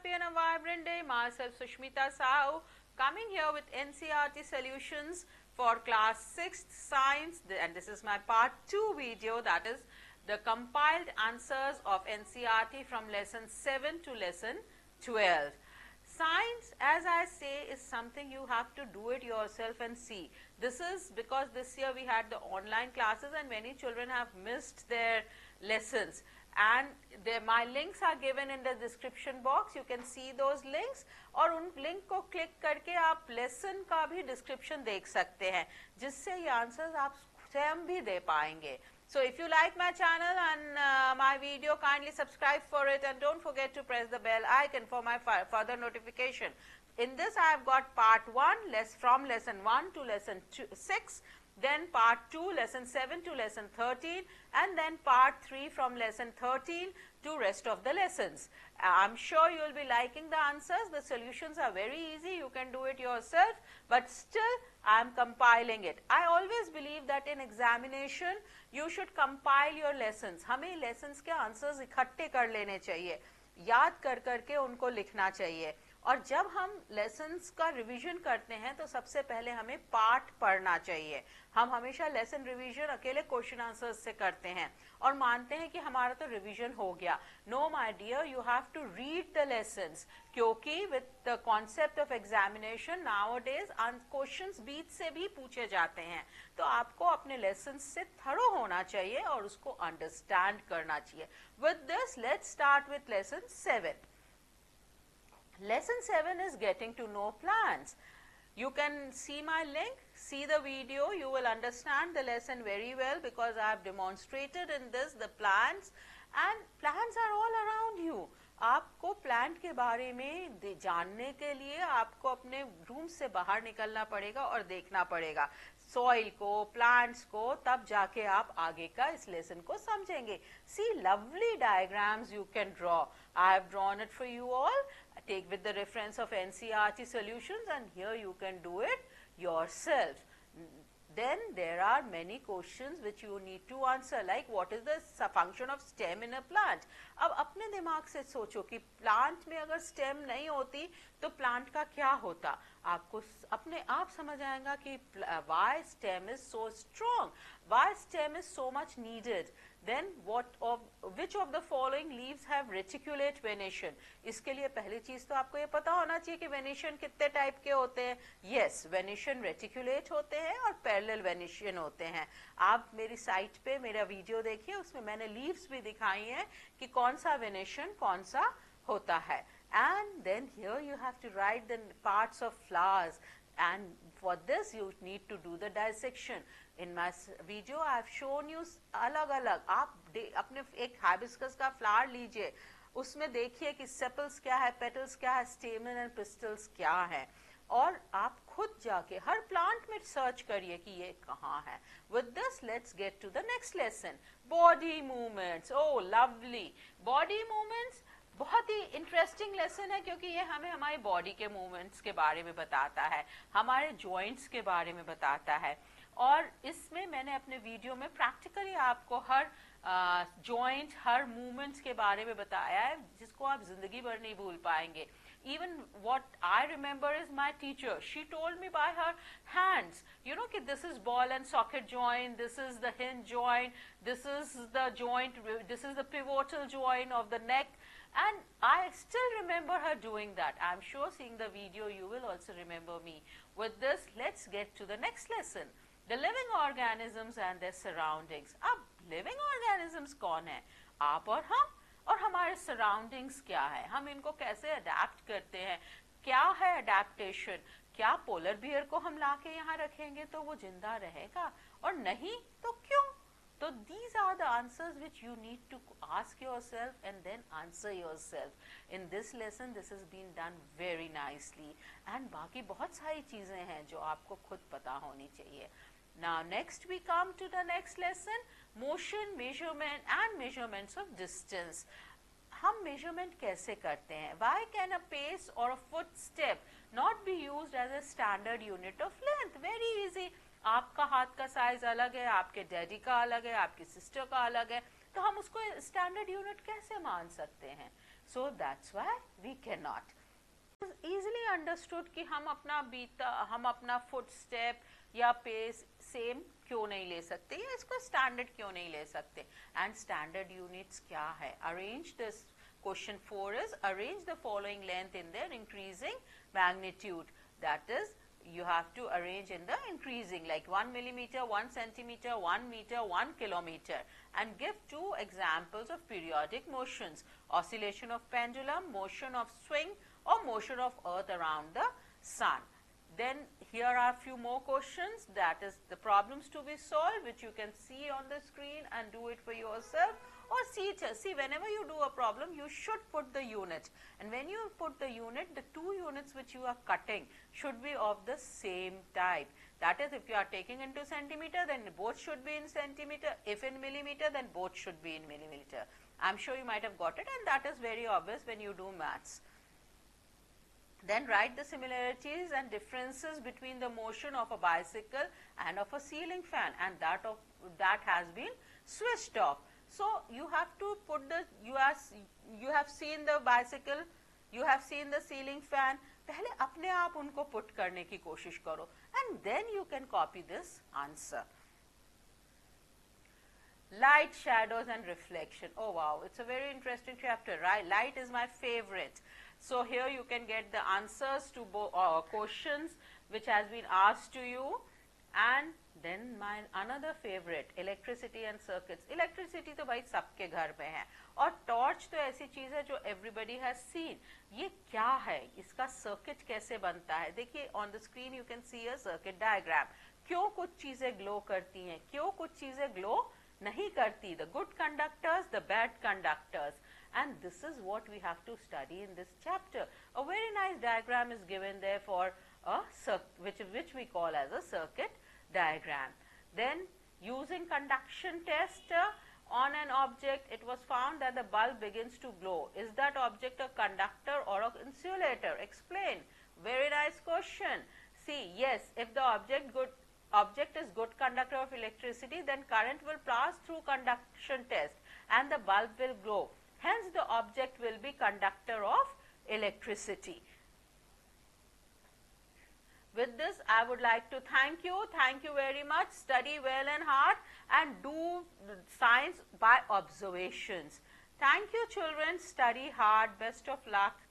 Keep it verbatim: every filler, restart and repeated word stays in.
happy and a vibrant day. Myself Sushmita Sahu coming here with N C E R T solutions for class sixth science, and this is my part two video, that is the compiled answers of N C E R T from lesson seven to lesson twelve. Science, as I say, is something you have to do it yourself and see. This is because this year we had the online classes and many children have missed their lessons, and they, my links are given in the description box. You can see those links और उन link को click करके आप lesson का भी description देख सकते हैं, जिससे ये आंसर्स आप स्वयं भी दे पाएंगे. So if you like my channel and uh, my video, kindly subscribe for it and don't forget to press the bell icon for my further notification. In this I have got part one, less from lesson one to lesson two, six, then part two, lesson seven to lesson thirteen, and then part three from lesson thirteen to rest of the lessons. I am sure you will be liking the answers. The solutions are very easy. You can do it yourself, but still I am compiling it. I always believe that in examination you should compile your lessons. हमें lessons के answers इकट्ठे कर लेने चाहिए, याद कर करके उनको लिखना चाहिए. और जब हम लेसन्स का रिवीजन करते हैं तो सबसे पहले हमें पार्ट पढ़ना चाहिए. हम हमेशा लेसन रिवीजन अकेले क्वेश्चन आंसर्स से करते हैं और मानते हैं कि हमारा तो रिवीजन हो गया. No my dear, you have to read the lessons, क्योंकि with the concept of examination nowadays questions बीच से भी पूछे जाते हैं. तो आपको अपने लेसन्स से थरो होना चाहिए और उसको अंडरस्टैंड करना चाहिए. With this let's start with lesson seven. Lesson seven is getting to know plants. You can see my link, see the video, you will understand the lesson very well because I have demonstrated in this the plants, and plants are all around you. आपको plant के बारे में जानने के लिए आपको अपने room से बाहर निकलना पड़ेगा और देखना पड़ेगा सॉइल को, प्लांट्स को, तब जाके आप आगे का इस लेसन को समझेंगे. See lovely diagrams you can draw. I have drawn it for you all. Take with the reference of N C E R T solutions, and here you can do it yourself. Then there are many questions which you need to answer, like what is the function of stem in a plant. अब अपने दिमाग से सोचो कि plant में अगर stem नहीं होती तो प्लांट का क्या होता. आपको अपने आप समझ आएगा कि why stem is so strong, why stem is so much needed. Then what of which of the following leaves have reticulate venation. इसके लिए पहली चीज तो आपको ये पता होना चाहिए कि venation कितने टाइप के होते हैं. Yes, venation reticulate होते हैं और parallel venation होते हैं. आप मेरी साइट पे मेरा वीडियो देखिए, उसमें मैंने leaves भी दिखाई हैं कि कौन सा venation कौन सा होता है. And then here you have to write the parts of flowers, and for this you need to do the dissection. In my video I have shown you अलग अलग. आप अपने एक हाइबिस्कस का फ्लावर लीजिए, उसमें देखिए कि सेपल्स क्या है, पेटल्स क्या है, स्टेमन एंड पिस्टल्स क्या है, और आप खुद जाके हर प्लांट में सर्च करिए कि ये कहाँ है. With this let's get to the next lesson, body movements. Oh lovely, body movements बहुत ही इंटरेस्टिंग लेसन है क्योंकि ये हमें हमारी बॉडी के मूवमेंट्स के बारे में बताता है, हमारे जॉइंट्स के बारे में बताता है. और इसमें मैंने अपने वीडियो में प्रैक्टिकली आपको हर जॉइंट uh, हर मूवमेंट्स के बारे में बताया है, जिसको आप जिंदगी भर नहीं भूल पाएंगे. Even what I remember is my teacher, she told me by her hands, you know, that this is ball and socket joint, this is the hinge joint, this is the joint, this is the pivotal joint of the neck, and I still remember her doing that. I am sure seeing the video you will also remember me. With this, let's get to the next lesson, the living organisms and their surroundings. अब living organisms कौन है? आप और हम, और हमारे surroundings क्या है, हम इनको कैसे अडेप्ट करते हैं, क्या है अडेप्टेशन. क्या पोलर बियर को हम लाके यहाँ रखेंगे तो वो जिंदा रहेगा, और नहीं तो क्यों? तो these are the answers which you need to ask yourself and then answer yourself. In this lesson this has been done very nicely, and बाकी बहुत सारी चीजें हैं जो आपको खुद पता होनी चाहिए. Now next we come to the next lesson, motion, measurement and measurements of distance. हम measurement कैसे करते हैं? Why can a pace or a footstep not be used as a standard unit of length? Very easy. आपका हाथ का size अलग है, आपके डैडी का अलग है, आपकी सिस्टर का अलग है, तो हम उसको स्टैंडर्ड यूनिट कैसे मान सकते हैं? So that's why we cannot. It's easily understood कि हम अपना बीता हम अपना footstep या pace same क्यों नहीं ले सकते या इसको standard क्यों नहीं ले सकते. And standard units क्या है? Arrange this. Question four is arrange the following length in their increasing magnitude. That is, you have to arrange in the increasing, like one millimeter, one centimeter, one meter, one kilometer, and give two examples of periodic motions: oscillation of pendulum, motion of swing, or motion of earth around the sun. Then here are few more questions, that is the problems to be solved, which you can see on the screen and do it for yourself, or see it. See, whenever you do a problem, you should put the unit, and when you put the unit, the two units which you are cutting should be of the same type. That is, if you are taking into centimeter, then both should be in centimeter. If in millimeter, then both should be in millimeter. I am sure you might have got it, and that is very obvious when you do maths. Then write the similarities and differences between the motion of a bicycle and of a ceiling fan, and that of that has been switched off. So you have to put the you have you have seen the bicycle, you have seen the ceiling fan. पहले अपने आप उनको put करने की कोशिश करो, and then you can copy this answer. Light, shadows and reflection. Oh wow, it's a very interesting chapter, right? Light is my favorite. So here you can get the answers to both uh, questions which has been asked to you, and then my another favorite, electricity and circuits. Electricity तो भाई सबके घर में है, और torch तो ऐसी चीज है जो everybody has seen. ये क्या है, इसका circuit कैसे बनता है? देखिए on the screen you can see a circuit diagram. क्यों कुछ चीजें glow करती हैं, क्यों कुछ चीजें glow नहीं करती? The good conductors, the bad conductors. And this is what we have to study in this chapter. A very nice diagram is given there for a circuit, which, which we call as a circuit diagram. Then using conduction test uh, on an object, it was found that the bulb begins to glow. Is that object a conductor or an insulator? Explain. Very nice question. See, yes, if the object good object is good conductor of electricity, then current will pass through conduction test and the bulb will glow. Hence, the object will be conductor of electricity. With this, I would like to thank you. Thank you very much. Study well and hard, and do science by observations. Thank you, children. Study hard. Best of luck.